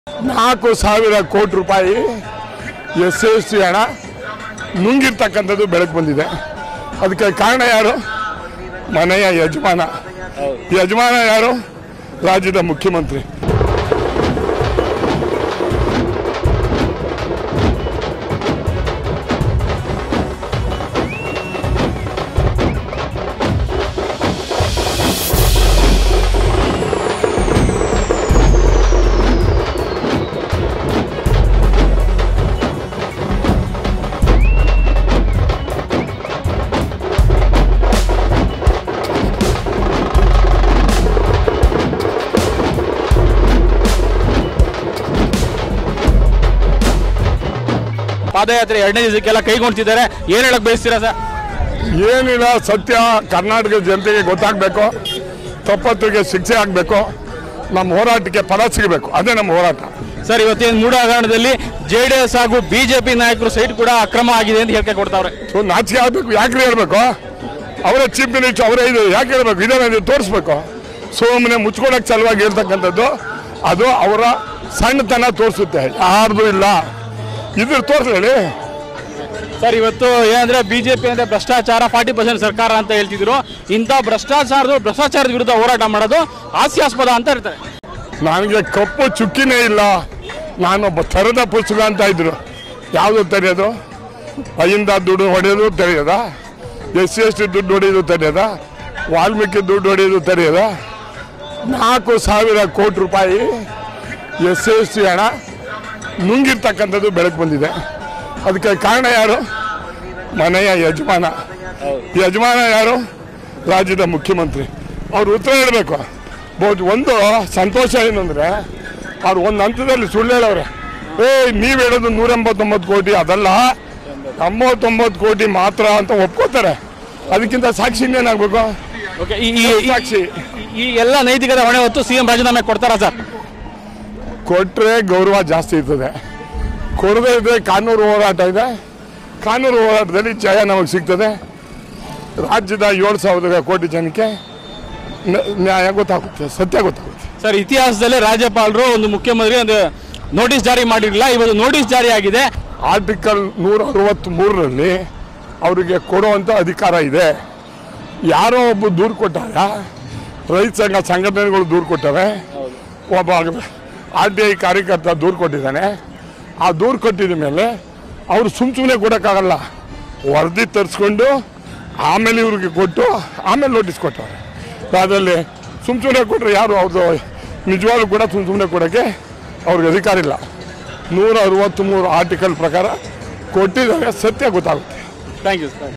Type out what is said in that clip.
4,000 ಕೋಟಿ ರೂಪಾಯಿ SC ಹಣ ನುಂಗಿರ್ತಕ್ಕಂಥದ್ದು ಬೆಳಕು ಬಂದಿದೆ. ಅದಕ್ಕೆ ಕಾರಣ ಯಾರು? ಮನೆಯ ಯಜಮಾನ. ಯಜಮಾನ ಯಾರು? ರಾಜ್ಯದ ಮುಖ್ಯಮಂತ್ರಿ. ಪಾದಯಾತ್ರೆ 2ನೇ ದಿವಸಕ್ಕೆಲ್ಲ ಕೈಗೊಂಡಿದ್ದಾರೆ. ಏನು ಹೇಳಕ್ ಬಯಸ್ತೀರಾ ಸರ್? ಏನಿಲ್ಲ, ಸತ್ಯ ಕರ್ನಾಟಕದ ಜನತೆಗೆ ಗೊತ್ತಾಗಬೇಕು, ತಪ್ಪತ್ತಿಗೆ ಶಿಕ್ಷೆ ಆಗಬೇಕು, ನಮ್ಮ ಹೋರಾಟಕ್ಕೆ ಫಲ ಸಿಗಬೇಕು. ಅದೇ ನಮ್ಮ ಹೋರಾಟ ಸರ್. ಇವತ್ತಿನ ಮೂಡ ಹಗರಣದಲ್ಲಿ JDS ಹಾಗೂ BJP ನಾಯಕರು ಸೈಟ್ ಕೂಡ ಅಕ್ರಮ ಆಗಿದೆ ಅಂತ ಹೇಳಿಕೆ ಕೊಡ್ತಾವ್ರೆ. ನಾಚಿಕೆ ಆಗಬೇಕು. ಯಾಕ್ರಿ ಹೇಳ್ಬೇಕು? ಅವರೇ ಚೀಫ್ ಮಿನಿಸ್ಟರ್, ಅವರೇ ಇದು ಯಾಕೆ ಹೇಳ್ಬೇಕು? ಇದನ್ನ ತೋರಿಸ್ಬೇಕು. ಸುಮ್ಮನೆ ಮುಚ್ಕೊಳಕ್ಕೆ ಸಲುವಾಗಿ ಹೇಳ್ತಕ್ಕಂಥದ್ದು ಅದು ಅವರ ಸಣ್ಣತನ ತೋರಿಸುತ್ತೆ. ಯಾರ್ದು ಇಲ್ಲ, ಇದ್ರ ತೋರಿಸಲಿ ಸರ್. ಇವತ್ತು ಏನಂದ್ರೆ BJP ಅಂದ್ರೆ ಭ್ರಷ್ಟಾಚಾರ 40% ಸರ್ಕಾರ ಅಂತ ಹೇಳ್ತಿದ್ರು. ಇಂಥ ಭ್ರಷ್ಟಾಚಾರದ ವಿರುದ್ಧ ಹೋರಾಟ ಮಾಡೋದು ಹಾಸ್ಯಾಸ್ಪದ ಅಂತ ಹೇಳ್ತಾರೆ. ನನಗೆ ಕಪ್ಪು ಚುಕ್ಕಿನೇ ಇಲ್ಲ. ನಾನೊಬ್ಬ ಥರದ ಪುಸ್ತಕ ಅಂತ ಇದ್ರು. ಯಾವುದು ತೆರೆಯೋದು? ಅಹಿಂದ ದುಡ್ಡು ಹೊಡೆಯೋದು ತೆರೆಯೋದ? SC ದುಡ್ಡು ಹೊಡೆಯೋದು ತೆರೆಯೋದ? ವಾಲ್ಮೀಕಿ ದುಡ್ಡು ಹೊಡೆಯೋದು ತೆರೆಯೋದ? 4,000 ಕೋಟಿ ರೂಪಾಯಿ SC ಹಣ ನುಂಗಿರ್ತಕ್ಕಂಥದ್ದು ಬೆಳಕು ಬಂದಿದೆ. ಅದಕ್ಕೆ ಕಾರಣ ಯಾರು? ಮನೆಯ ಯಜಮಾನ. ಯಜಮಾನ ಯಾರು? ರಾಜ್ಯದ ಮುಖ್ಯಮಂತ್ರಿ. ಅವ್ರು ಉತ್ತರ ಹೇಳಬೇಕು. ಒಂದು ಸಂತೋಷ ಏನಂದರೆ ಅವ್ರು ಒಂದು ಹಂತದಲ್ಲಿ ಸುಳ್ಳು ಹೇಳವ್ರೆ. ನೀವು ಹೇಳೋದು 189 ಕೋಟಿ, ಅದಲ್ಲ 99 ಕೋಟಿ ಮಾತ್ರ ಅಂತ ಒಪ್ಕೋತಾರೆ. ಅದಕ್ಕಿಂತ ಸಾಕ್ಷಿ ಇನ್ನೇನಾಗಬೇಕು? ಸಾಕ್ಷಿ ಈ ಎಲ್ಲ ನೈತಿಕತೆ ಹೊಣೆ ಹೊತ್ತು CM ರಾಜೀನಾಮೆ ಕೊಡ್ತಾರಾ ಸರ್? ಕೊಟ್ಟರೆ ಗೌರವ ಜಾಸ್ತಿ ಇರ್ತದೆ, ಕೊಡದೇ ಇದ್ರೆ ಕಾನೂನು ಹೋರಾಟ ಇದೆ. ಕಾನೂನು ಹೋರಾಟದಲ್ಲಿ ಜಯ ನಮಗೆ ಸಿಗ್ತದೆ. ರಾಜ್ಯದ 7,000 ಕೋಟಿ ಜನಕ್ಕೆ ನ್ಯಾಯ ಗೊತ್ತಾಗುತ್ತೆ, ಸತ್ಯ ಗೊತ್ತಾಗುತ್ತೆ. ಸರ್, ಇತಿಹಾಸದಲ್ಲೇ ರಾಜ್ಯಪಾಲರು ಒಂದು ಮುಖ್ಯಮಂತ್ರಿ ಒಂದು ನೋಟಿಸ್ ಜಾರಿ ಮಾಡಿರಲಿಲ್ಲ. ಇವತ್ತು ನೋಟಿಸ್ ಜಾರಿ ಆಗಿದೆ. ಆರ್ಟಿಕಲ್ 163ರಲ್ಲಿ ಅವರಿಗೆ ಕೊಡುವಂಥ ಅಧಿಕಾರ ಇದೆ. ಯಾರೋ ಒಬ್ಬ ದೂರು ಕೊಟ್ಟಾಗ ರೈತ ಸಂಘಟನೆಗಳು ದೂರು ಕೊಟ್ಟವೆ. ಒಬ್ಬ RTI ಕಾರ್ಯಕರ್ತ ದೂರು ಕೊಟ್ಟಿದ್ದಾನೆ. ಆ ದೂರು ಕೊಟ್ಟಿದ ಮೇಲೆ ಅವರು ಸುಮ್ಮನೆ ಕೊಡೋಕ್ಕಾಗಲ್ಲ. ವರದಿ ತರಿಸ್ಕೊಂಡು ಆಮೇಲೆ ಇವ್ರಿಗೆ ಕೊಟ್ಟು ಆಮೇಲೆ ನೋಟಿಸ್ ಕೊಟ್ಟವ್ರೆ. ಅದರಲ್ಲಿ ಸುಮ್ಮನೆ ಕೊಟ್ಟರೆ ಯಾರು ಅವ್ರದ್ದು ನಿಜವಾಗ್ಲೂ ಕೂಡ ಸುಮ್ಮನೆ ಕೊಡೋಕ್ಕೆ ಅವ್ರಿಗೆ ಅಧಿಕಾರ ಇಲ್ಲ. 163 ಆರ್ಟಿಕಲ್ ಪ್ರಕಾರ ಕೊಟ್ಟಿದ್ದಾರೆ, ಸತ್ಯ ಗೊತ್ತಾಗುತ್ತೆ. Thank you sir.